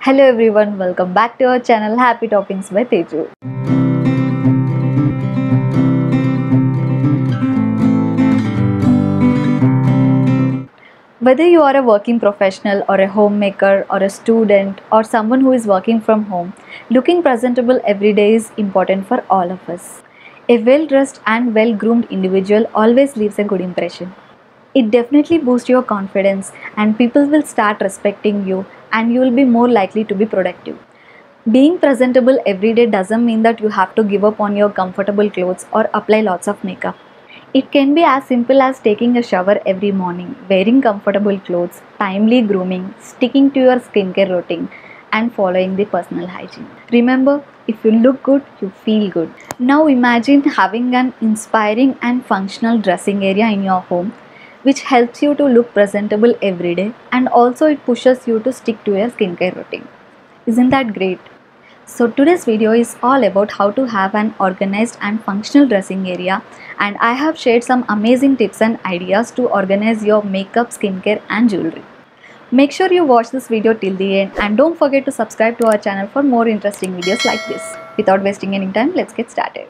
Hello everyone, welcome back to our channel Happy Toppings by Teju. Whether you are a working professional or a homemaker or a student or someone who is working from home, looking presentable every day is important for all of us. A well-dressed and well-groomed individual always leaves a good impression. It definitely boosts your confidence and people will start respecting you and you will be more likely to be productive. Being presentable every day doesn't mean that you have to give up on your comfortable clothes or apply lots of makeup. It can be as simple as taking a shower every morning, wearing comfortable clothes, timely grooming, sticking to your skincare routine, and following the personal hygiene. Remember, if you look good, you feel good. Now imagine having an inspiring and functional dressing area in your home which helps you to look presentable every day and also it pushes you to stick to your skincare routine. Isn't that great? So today's video is all about how to have an organized and functional dressing area, and I have shared some amazing tips and ideas to organize your makeup, skincare and jewelry. Make sure you watch this video till the end and don't forget to subscribe to our channel for more interesting videos like this. Without wasting any time, let's get started.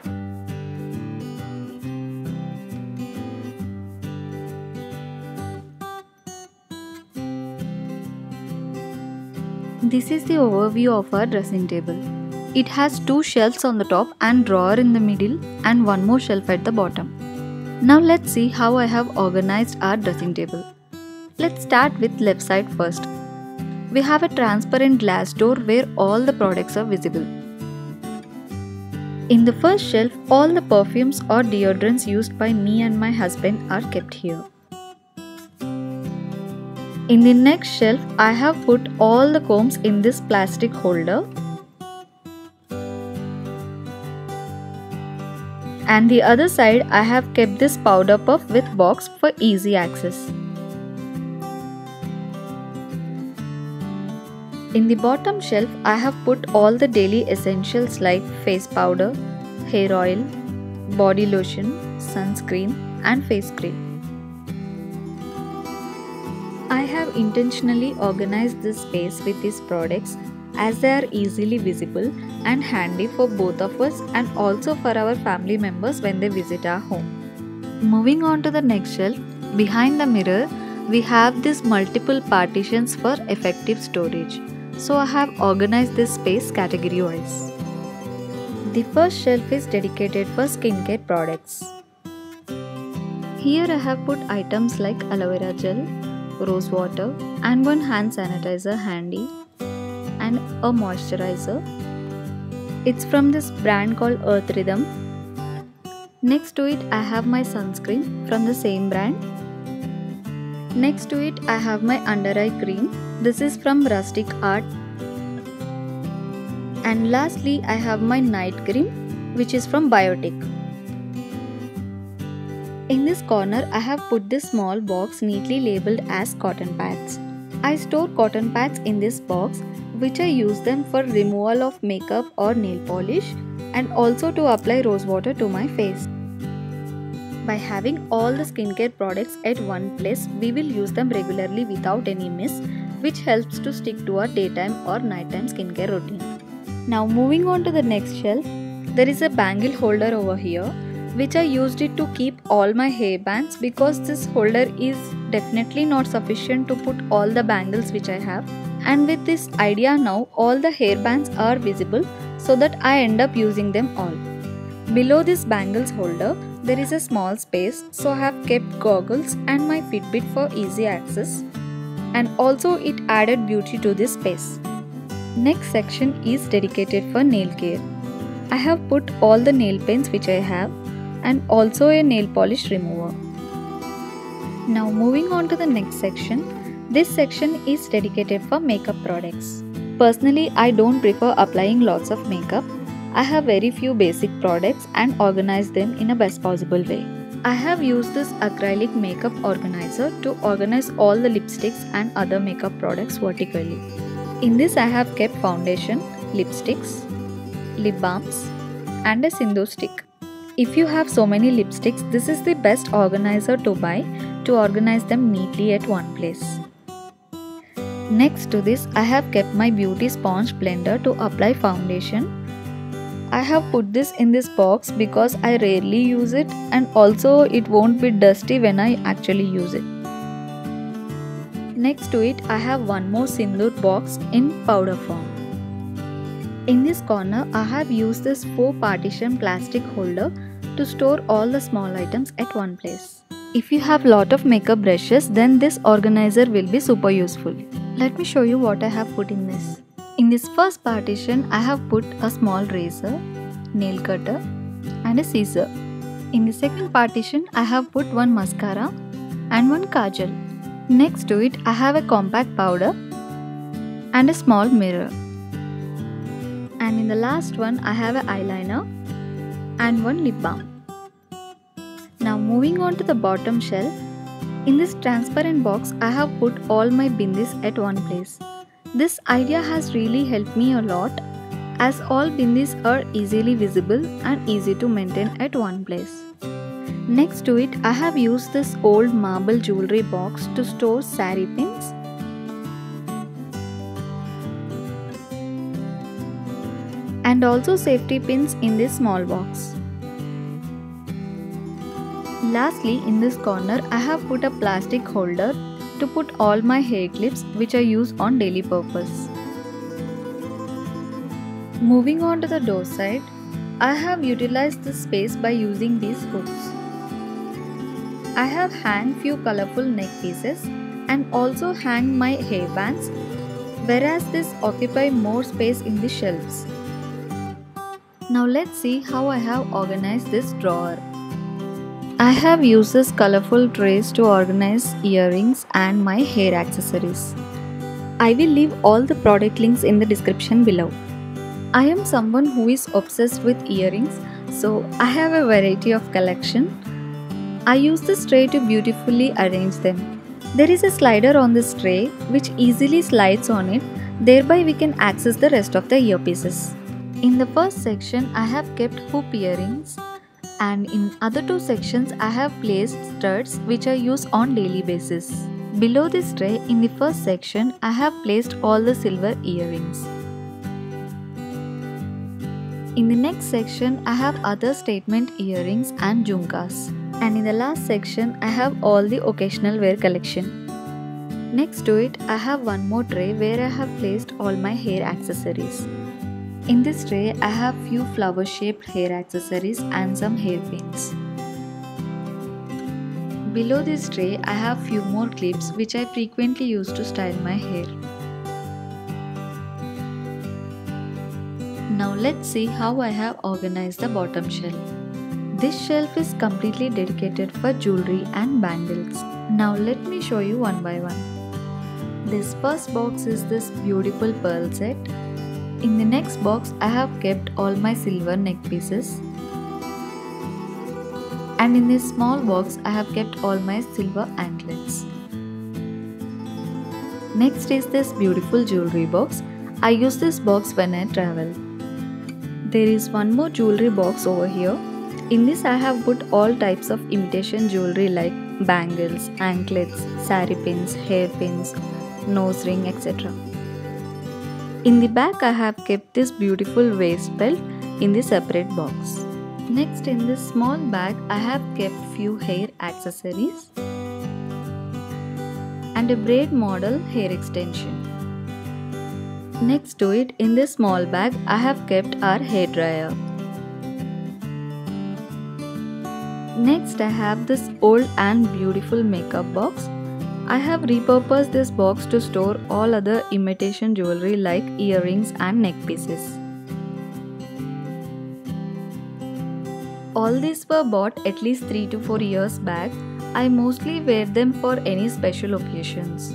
This is the overview of our dressing table. It has two shelves on the top and drawer in the middle and one more shelf at the bottom. Now let's see how I have organized our dressing table. Let's start with left side first. We have a transparent glass door where all the products are visible. In the first shelf, all the perfumes or deodorants used by me and my husband are kept here. In the next shelf, I have put all the combs in this plastic holder. And the other side, I have kept this powder puff with box for easy access. In the bottom shelf, I have put all the daily essentials like face powder, hair oil, body lotion, sunscreen and face cream. I have intentionally organized this space with these products as they are easily visible and handy for both of us and also for our family members when they visit our home. Moving on to the next shelf, behind the mirror, we have these multiple partitions for effective storage. So I have organized this space category wise. The first shelf is dedicated for skincare products. Here I have put items like aloe vera gel, rose water and one hand sanitizer handy and a moisturizer. It's from this brand called Earth Rhythm. Next to it I have my sunscreen from the same brand. Next to it I have my under eye cream. This is from Rustic Art. And lastly I have my night cream which is from Biotic. In this corner, I have put this small box neatly labeled as cotton pads. I store cotton pads in this box which I use them for removal of makeup or nail polish and also to apply rose water to my face. By having all the skincare products at one place, we will use them regularly without any miss, which helps to stick to our daytime or nighttime skincare routine. Now moving on to the next shelf, there is a bangle holder over here which I used it to keep all my hair bands because this holder is definitely not sufficient to put all the bangles which I have. And with this idea now, all the hair bands are visible so that I end up using them all. Below this bangles holder, there is a small space, so I have kept goggles and my Fitbit for easy access. And also it added beauty to this space. Next section is dedicated for nail care. I have put all the nail paints which I have and also a nail polish remover. Now moving on to the next section. This section is dedicated for makeup products. Personally, I don't prefer applying lots of makeup. I have very few basic products and organize them in a best possible way. I have used this acrylic makeup organizer to organize all the lipsticks and other makeup products vertically. In this I have kept foundation, lipsticks, lip balms and a Sindoor stick. If you have so many lipsticks, this is the best organizer to buy to organize them neatly at one place. Next to this, I have kept my beauty sponge blender to apply foundation. I have put this in this box because I rarely use it, and also it won't be dusty when I actually use it. Next to it, I have one more Sindoor box in powder form. In this corner, I have used this 4-partition plastic holder to store all the small items at one place. If you have lot of makeup brushes, then this organizer will be super useful. Let me show you what I have put in this. In this first partition, I have put a small razor, nail cutter and a scissor. In the second partition, I have put one mascara and one kajal. Next to it, I have a compact powder and a small mirror. And in the last one, I have an eyeliner and one lip balm. Now moving on to the bottom shelf. In this transparent box, I have put all my bindis at one place. This idea has really helped me a lot, as all bindis are easily visible and easy to maintain at one place. Next to it, I have used this old marble jewelry box to store saree pins. And also safety pins in this small box. Lastly, in this corner, I have put a plastic holder to put all my hair clips which I use on daily purpose. Moving on to the door side, I have utilized this space by using these hooks. I have hung few colorful neck pieces and also hang my hairbands, whereas this occupy more space in the shelves. Now let's see how I have organized this drawer. I have used this colorful trays to organize earrings and my hair accessories. I will leave all the product links in the description below. I am someone who is obsessed with earrings, so I have a variety of collection. I use this tray to beautifully arrange them. There is a slider on this tray which easily slides on it, thereby we can access the rest of the earpieces. In the first section, I have kept hoop earrings. And in other two sections, I have placed studs which I use on daily basis. Below this tray, in the first section, I have placed all the silver earrings. In the next section, I have other statement earrings and jhumkas. And in the last section, I have all the occasional wear collection. Next to it, I have one more tray where I have placed all my hair accessories. In this tray, I have few flower-shaped hair accessories and some hairpins. Below this tray, I have few more clips which I frequently use to style my hair. Now let's see how I have organized the bottom shelf. This shelf is completely dedicated for jewelry and bangles. Now let me show you one by one. This first box is this beautiful pearl set. In the next box, I have kept all my silver neck pieces. And in this small box, I have kept all my silver anklets. Next is this beautiful jewelry box. I use this box when I travel. There is one more jewelry box over here. In this, I have put all types of imitation jewelry like bangles, anklets, saree pins, hairpins, nose ring, etc. In the back, I have kept this beautiful waist belt in the separate box. Next, in this small bag, I have kept few hair accessories and a braid model hair extension. Next to it, in this small bag, I have kept our hair dryer. Next, I have this old and beautiful makeup box. I have repurposed this box to store all other imitation jewelry like earrings and neck pieces. All these were bought at least 3 to 4 years back. I mostly wear them for any special occasions.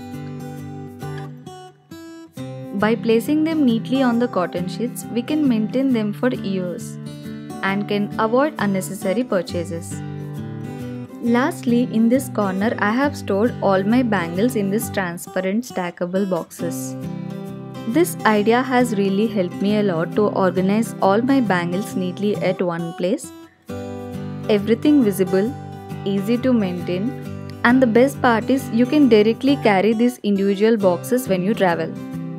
By placing them neatly on the cotton sheets, we can maintain them for years and can avoid unnecessary purchases. Lastly, in this corner, I have stored all my bangles in this transparent stackable boxes. This idea has really helped me a lot to organize all my bangles neatly at one place. Everything visible, easy to maintain, And the best part is you can directly carry these individual boxes when you travel.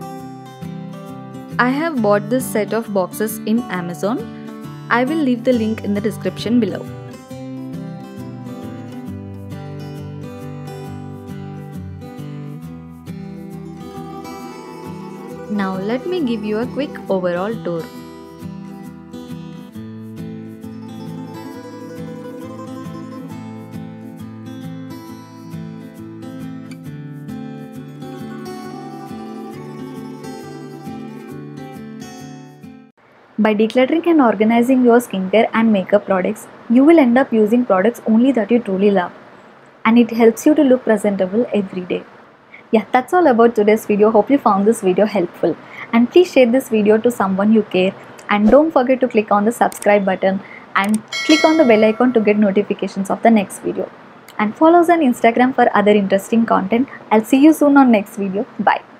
I have bought this set of boxes in Amazon. I will leave the link in the description below. Now let me give you a quick overall tour. By decluttering and organizing your skincare and makeup products, you will end up using products only that you truly love. And it helps you to look presentable every day. Yeah, that's all about today's video. Hope you found this video helpful. And please share this video to someone you care. And don't forget to click on the subscribe button and click on the bell icon to get notifications of the next video. And follow us on Instagram for other interesting content. I'll see you soon on next video. Bye.